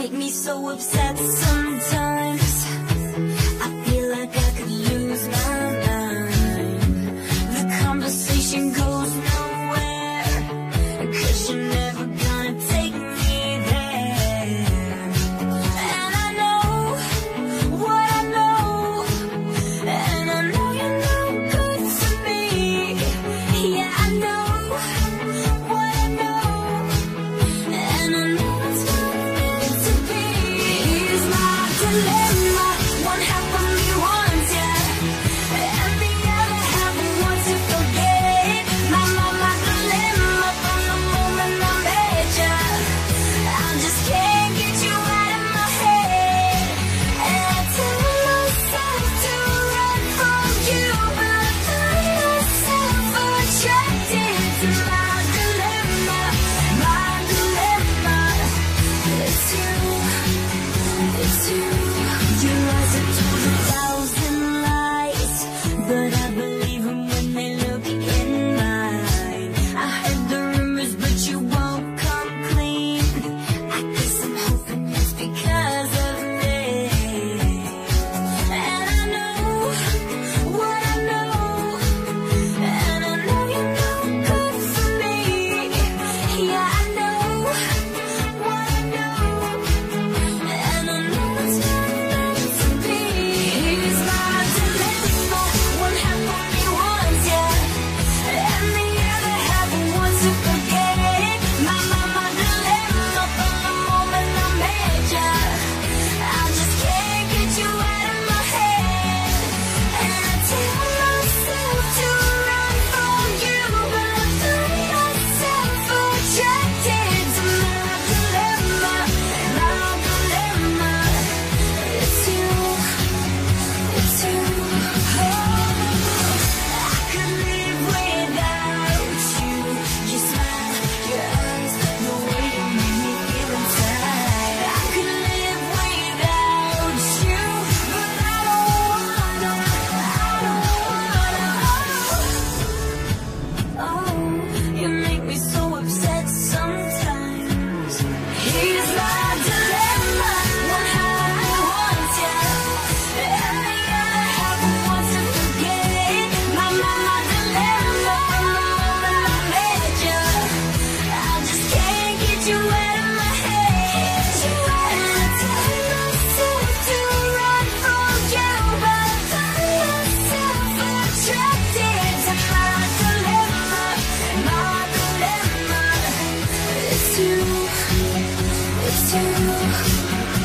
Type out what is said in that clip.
make me so upset sometimes. I feel like I could lose my mind. The conversation goes nowhere, 'cause you're never gonna take me there. And I know what I know, and I know you're no good for me. Yeah, I know what I know, and I know it's not meant to be. Here's my dilemma. One half of me wants ya, and the other half wants to forget. My dilemma from the moment I met ya. I just can't get you out of my head. And I tell myself to run from you, but I find myself attracted to my dilemma. My dilemma. It's you. It's you. Your eyes have told 1,000 lies, but I believe them when they look in mine. I heard the rumors, but you won't come clean. I guess I'm hoping it's because of me. And I know what I know, and I know you're no good for me. Yeah, I know what I know, and I know it's not meant to be. Here's my dilemma. One half of me wants ya, and the other half wants to forget. My dilemma from the moment I met ya. I just can't get you out of my head. And I tell myself to run from you, but I find myself attracted to my dilemma. My dilemma. It's you. It's you. I could live without you. Your smile, your eyes, the way you make me feel inside. I could live without you, but I don't wanna. Oh, you make me so upset sometimes. Here's my dilemma. One half wants ya, and the other half wants to forget. My dilemma from the moment I met ya. I just can't get you out of my head. And I tell myself to run from you, but I find myself attracted to my dilemma. My dilemma. It's you. It's you.